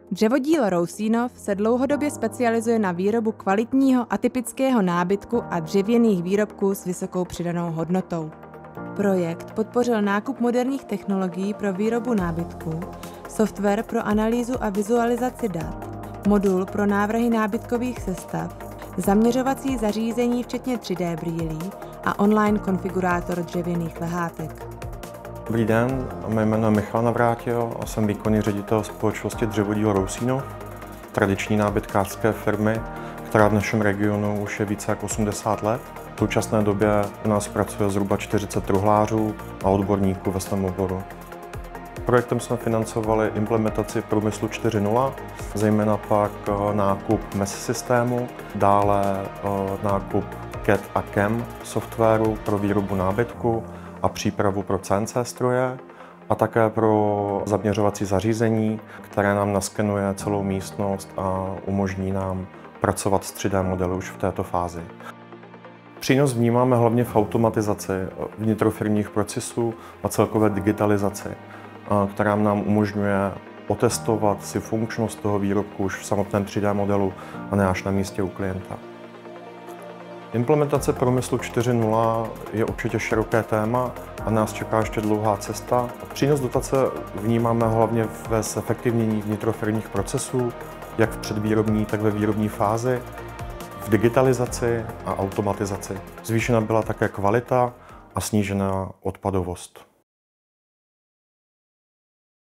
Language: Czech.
Dřevodíl Rousínov se dlouhodobě specializuje na výrobu kvalitního atypického nábytku a dřevěných výrobků s vysokou přidanou hodnotou. Projekt podpořil nákup moderních technologií pro výrobu nábytku, software pro analýzu a vizualizaci dat, modul pro návrhy nábytkových sestav, zaměřovací zařízení včetně 3D brýlí a online konfigurátor dřevěných lehátek. Dobrý den, mé jméno je Michal Navrátil a jsem výkonný ředitel společnosti Dřevodíl Rousínov, tradiční nábytkářské firmy, která v našem regionu už je více jak 80 let. V současné době u nás pracuje zhruba 40 truhlářů a odborníků ve svém oboru. Projektem jsme financovali implementaci Průmyslu 4.0, zejména pak nákup MES systému, dále nákup CAD a CAM softwaru pro výrobu nábytku a přípravu pro CNC stroje a také pro zaměřovací zařízení, které nám naskenuje celou místnost a umožní nám pracovat s 3D modely už v této fázi. Přínos vnímáme hlavně v automatizaci vnitrofirmních procesů a celkové digitalizaci, která nám umožňuje otestovat si funkčnost toho výrobku už v samotném 3D modelu a ne až na místě u klienta. Implementace Průmyslu 4.0 je určitě široké téma a nás čeká ještě dlouhá cesta. Přínos dotace vnímáme hlavně ve zefektivnění vnitrofirmních procesů, jak v předvýrobní, tak ve výrobní fázi, v digitalizaci a automatizaci. Zvýšena byla také kvalita a snížená odpadovost.